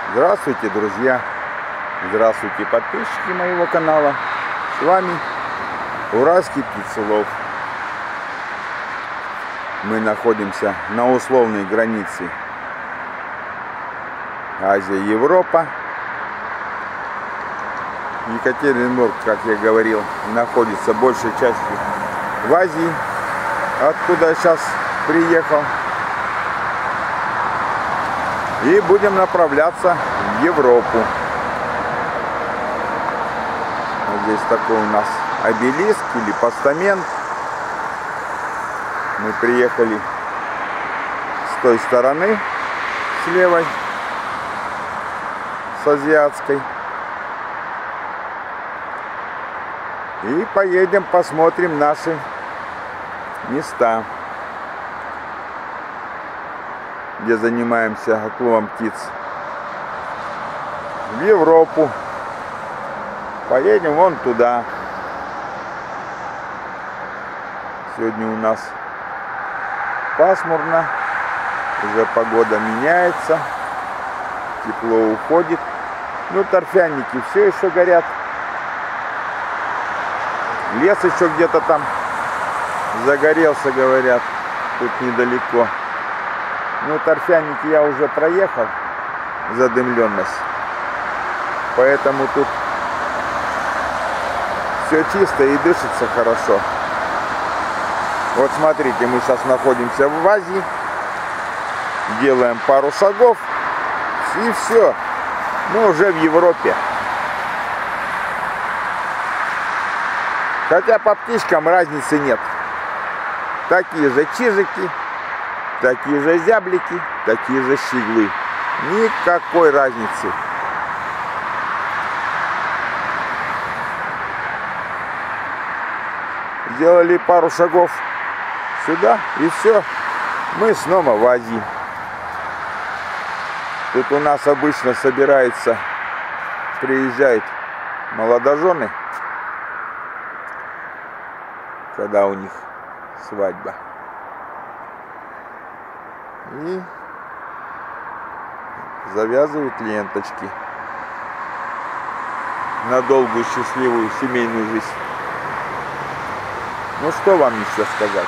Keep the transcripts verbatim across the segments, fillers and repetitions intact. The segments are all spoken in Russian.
Здравствуйте, друзья! Здравствуйте, подписчики моего канала! С вами Уральский птицелов. Мы находимся на условной границе Азия-Европа. Екатеринбург, как я говорил, находится большей частью в Азии, откуда я сейчас приехал. И будем направляться в Европу. Вот здесь такой у нас обелиск или постамент. Мы приехали с той стороны, с левой, с азиатской. И поедем, посмотрим наши места, где занимаемся отловом птиц. В Европу. Поедем вон туда. Сегодня у нас пасмурно. Уже погода меняется. Тепло уходит. Ну, торфяники все еще горят. Лес еще где-то там загорелся, говорят. Тут недалеко. Ну, торфяники я уже проехал, задымленность. Поэтому тут все чисто и дышится хорошо. Вот смотрите, мы сейчас находимся в Азии. Делаем пару шагов. И все. Мы уже в Европе. Хотя по птичкам разницы нет. Такие же чижики. Такие же зяблики, такие же щеглы. Никакой разницы. Сделали пару шагов сюда, и все. Мы снова в Азии. Тут у нас обычно собирается, приезжают молодожены, когда у них свадьба. И завязывают ленточки на долгую счастливую семейную жизнь. Ну что вам еще сказать?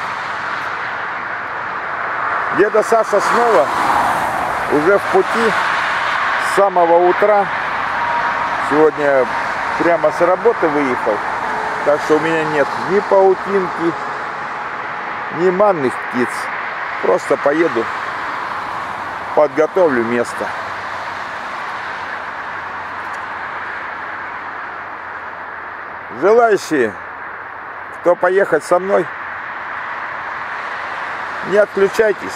Деда Саша снова уже в пути с самого утра. Сегодня прямо с работы выехал. Так что у меня нет ни паутинки, ни манных птиц. Просто поеду, подготовлю место. Желающие, кто поехать со мной, не отключайтесь.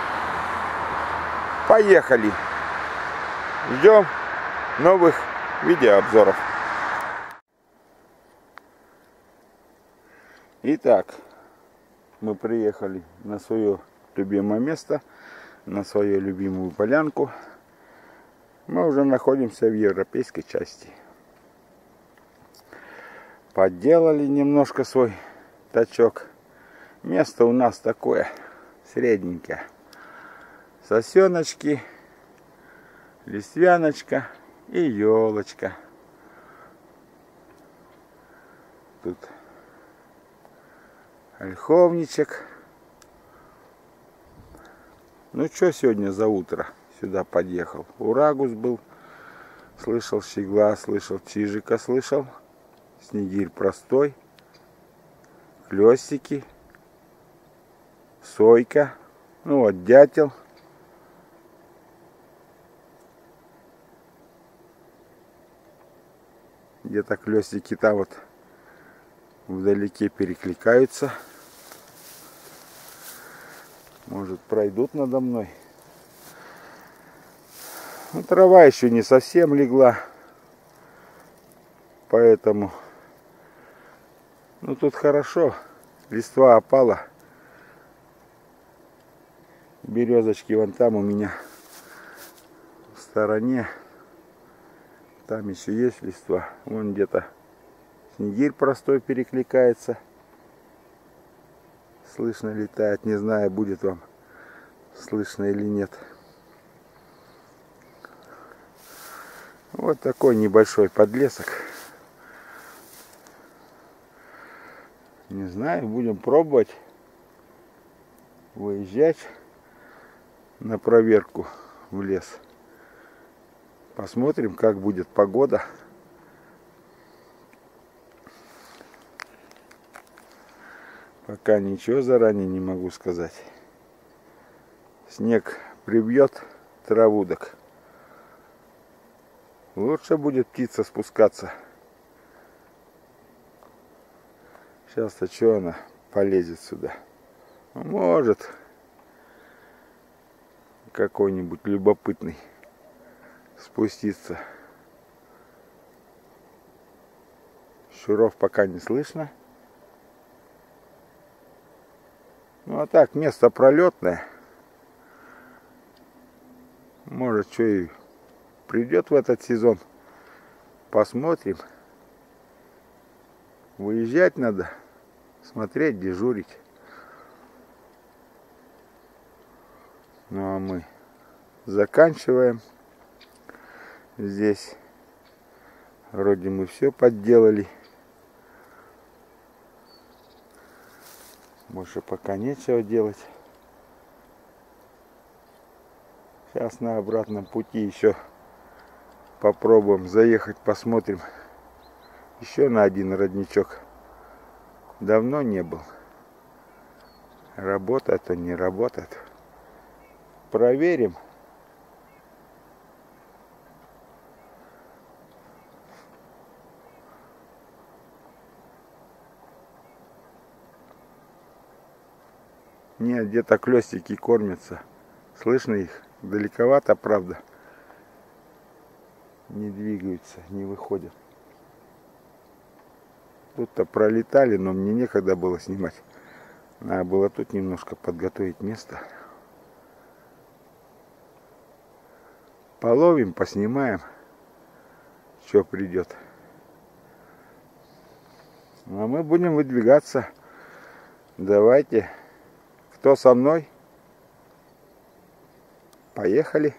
Поехали. Ждем новых видеообзоров. Итак, мы приехали на свое любимое место, на свою любимую полянку. Мы уже находимся в европейской части. Подделали немножко свой тачок. Место у нас такое средненькое. Сосеночки, листвяночка и елочка. Тут ольховничек. Ну что сегодня за утро сюда подъехал? Урагус был, слышал щегла, слышал чижика, слышал. Снегирь простой, клёстики, сойка, ну вот дятел. Где-то клёстики там вот вдалеке перекликаются. Может, пройдут надо мной. Ну, трава еще не совсем легла. Поэтому, ну, тут хорошо. Листва опала. Березочки вон там у меня в стороне. Там еще есть листва. Вон где-то снегирь простой перекликается. Слышно летает. Не знаю, будет вам слышно или нет. Вот такой небольшой подлесок. Не знаю, будем пробовать выезжать на проверку в лес. Посмотрим, как будет погода. Пока ничего заранее не могу сказать. Снег прибьет травудок. Лучше будет птица спускаться. Сейчас-то что она полезет сюда? Может, какой-нибудь любопытный спуститься. Щуров пока не слышно. Ну а так, место пролетное. Может, что и придет в этот сезон. Посмотрим. Выезжать надо. Смотреть, дежурить. Ну а мы заканчиваем. Здесь вроде мы все подделали. Больше пока нечего делать. Сейчас на обратном пути еще попробуем заехать, посмотрим еще на один родничок. Давно не был. Работает он, не работает. Проверим. Нет, где-то клёстики кормятся. Слышно их? Далековато, правда. Не двигаются, не выходят. Тут-то пролетали, но мне некогда было снимать. Надо было тут немножко подготовить место. Половим, поснимаем, что придет. А мы будем выдвигаться. Давайте. Кто со мной? Поехали.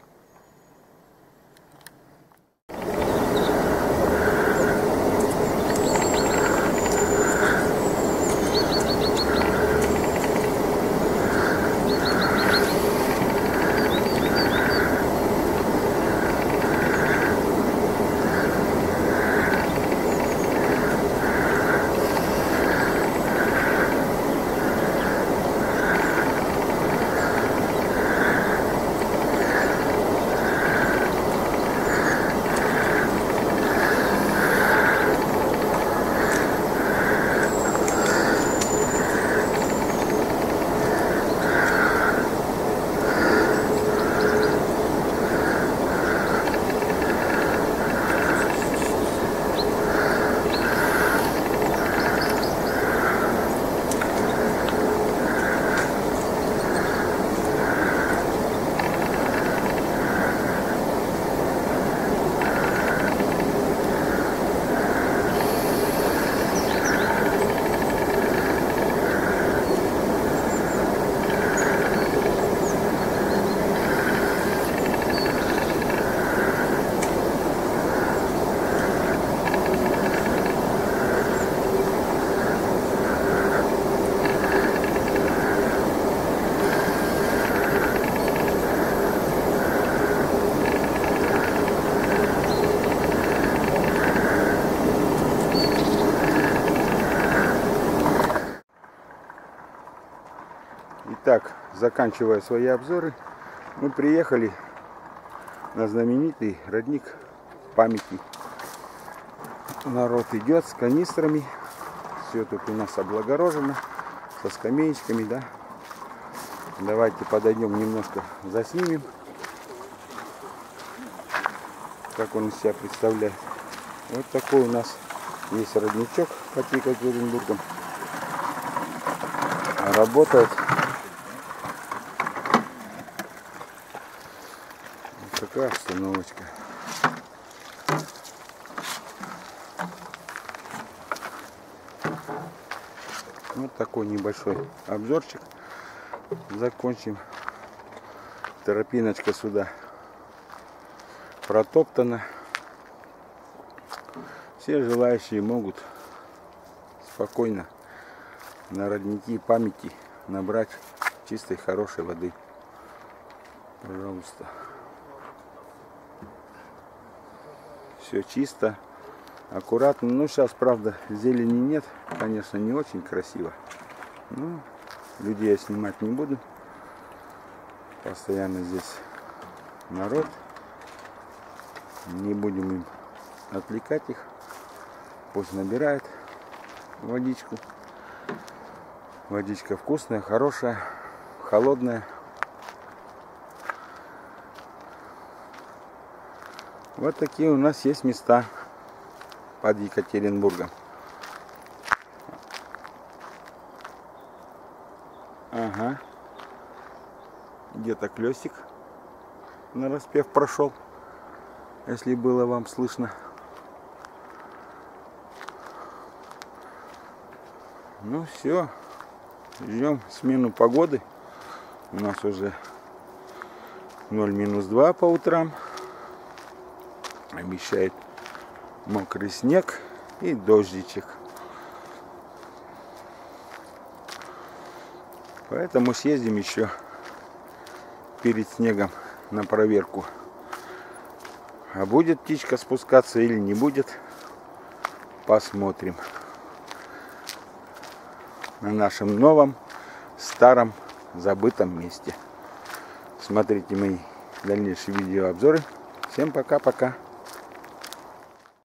Итак, заканчивая свои обзоры, мы приехали на знаменитый родник памяти. Народ идет с канистрами. Все тут у нас облагорожено. Со скамеечками, да. Давайте подойдем немножко, заснимем, как он из себя представляет. Вот такой у нас есть родничок под Екатеринбургом. Работает. Вот такая обстановочка. Вот такой небольшой обзорчик. Закончим. Тропиночка сюда протоптана. Все желающие могут спокойно на родники памяти набрать чистой хорошей воды. Пожалуйста. Все чисто, аккуратно. Ну, сейчас, правда, зелени нет. Конечно, не очень красиво. Но людей я снимать не буду. Постоянно здесь народ. Не будем им отвлекать их. Пусть набирает водичку. Водичка вкусная, хорошая, холодная. Вот такие у нас есть места под Екатеринбургом. Ага. Где-то клёсик на распев прошел, если было вам слышно. Ну все, ждем смену погоды. У нас уже ноль минус два по утрам. Обещает мокрый снег и дождичек. Поэтому съездим еще перед снегом на проверку. А будет птичка спускаться или не будет, посмотрим. На нашем новом, старом, забытом месте. Смотрите мои дальнейшие видеообзоры. Всем пока-пока.